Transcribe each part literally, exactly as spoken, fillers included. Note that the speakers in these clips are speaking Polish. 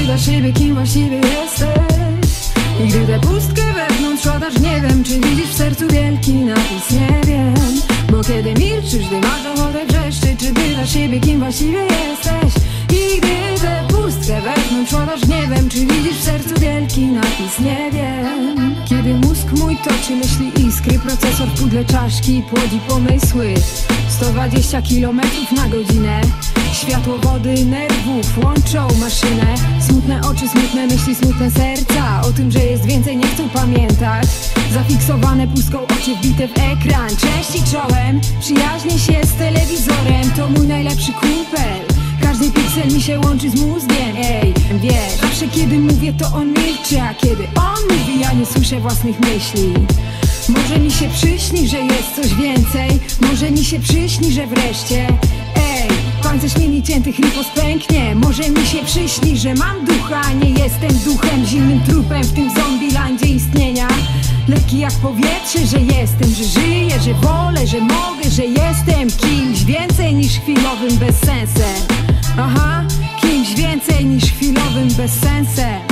dla siebie kim właściwie jesteś. I gdy tę pustkę wewnątrz ładasz, nie wiem, czy widzisz w sercu wielki napis, nie wiem. Bo kiedy milczysz, gdy masz ochotę wrzeszczy, czy ty dla siebie kim właściwie jesteś. I gdy tę pustkę wewnątrz ładasz, nie wiem, czy widzisz w sercu wielki napis, nie wiem. Kiedy mózg mój toczy myśli iskry, procesor w pudle czaszki płodzi pomysły. Sto dwadzieścia kilometrów na godzinę, światło wody nerwów łączą maszynę. Smutne oczy, smutne myśli, smutne serca, o tym, że jest więcej, nie chcą pamiętać. Zafiksowane pustką oczy wbite w ekran, części czołem, przyjaźnię się z telewizorem. To mój najlepszy kumpel, każdy piksel mi się łączy z mózgiem. Ej, wiesz, zawsze kiedy mówię, to on milczy, a kiedy on mówi, ja nie słyszę własnych myśli. Może mi się przyśni, że jest coś więcej, może mi się przyśni, że wreszcie, ej, pancerz linii ciętych ripos pęknie. Może mi się przyśni, że mam ducha, a nie jestem duchem, zimnym trupem w tym zombielandzie istnienia. Lekki jak powietrze, że jestem, że żyję, że wolę, że mogę, że jestem kimś więcej niż chwilowym bezsensem. Aha, kimś więcej niż chwilowym bezsensem.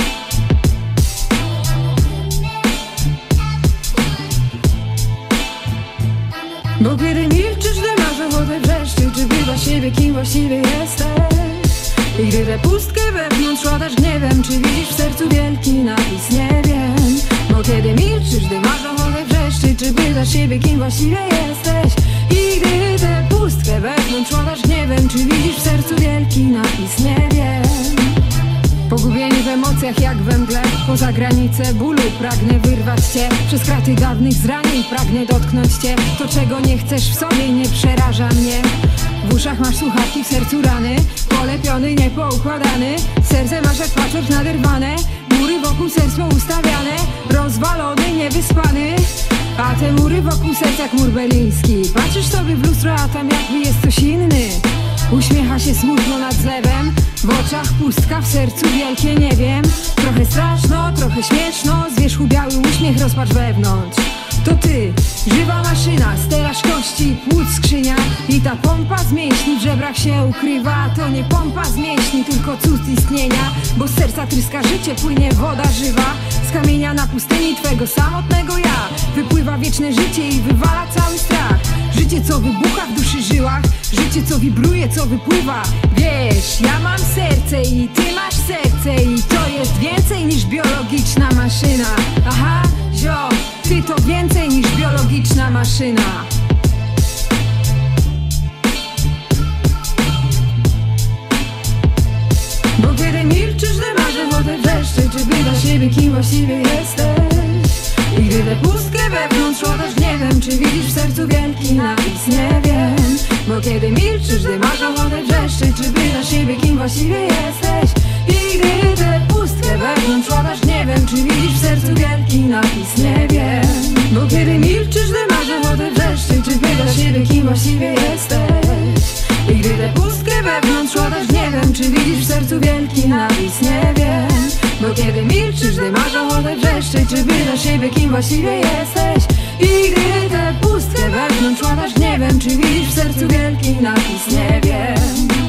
Bo kiedy milczysz, gdy masz ochotę wrzeszczy, czy ty dla siebie kim właściwie jesteś. I gdy tę pustkę wewnątrz ładasz, nie wiem, czy widzisz w sercu wielki napis, nie wiem. Bo kiedy milczysz, gdy masz ochotę wrzeszczy, czy ty dla siebie kim właściwie jesteś. I gdy tę pustkę wewnątrz ładasz, nie wiem, czy widzisz w sercu wielki napis, nie wiem. Pogubieni w emocjach jak we mgle, poza granice bólu pragnę wyrwać cię. Przez kraty dawnych zranień pragnę dotknąć cię. To czego nie chcesz w sobie nie przeraża mnie. W uszach masz słuchawki, w sercu rany, polepiony, niepoukładany. Serce masz jak paczor naderwane, mury wokół serca ustawiane. Rozwalony, niewyspany, a te mury wokół serca jak mur berliński. Patrzysz sobie w lustro, a tam jakby jest coś inny. Uśmiecha się smutno nad zlewem, w oczach pustka, w sercu wielkie nie wiem. Trochę straszno, trochę śmieszno, z wierzchu biały uśmiech, rozpacz wewnątrz. To ty, żywa maszyna, stelaż kości, płuc skrzynia. I ta pompa z mięśni w żebrach się ukrywa. To nie pompa z mięśni, tylko cud istnienia. Bo z serca tryska życie, płynie woda żywa. Z kamienia na pustyni twego samotnego ja wypływa wieczne życie i wywala cały strach. Życie co wybucha w duszy żyłach, życie co wibruje, co wypływa. Wiesz, ja mam serce i ty masz serce, i to jest więcej niż biologiczna maszyna. Aha, ziom, ty to więcej niż biologiczna maszyna. Bo kiedy milczysz, gdy masz ochotę wrzeszczy, czy by dla siebie kim właściwie jesteś. I gdy tę pustkę wewnątrz ładasz, nie wiem, czy widzisz w sercu wielki napis, nie wiem. Bo kiedy milczysz, gdy masz ochotę wrzeszczy, czy by dla siebie kim właściwie jesteś. I gdy tę pustkę wewnątrz ładasz, nie wiem, czy widzisz w sercu wielki napis, nie wiem. Bo kiedy milczysz, gdy masz ochotę wrzeszczy, czy by dla siebie kim właściwie jesteś. I gdy tę pustkę wewnątrz ładasz, nie wiem, czy widzisz w sercu wielki napis, nie wiem. Bo kiedy milczysz, gdy masz ochotę wrzeszczy, czy by dla siebie kim właściwie jesteś. I gdy tę pustkę wewnątrz ładasz, nie wiem, czy widzisz w sercu wielki napis, nie wiem.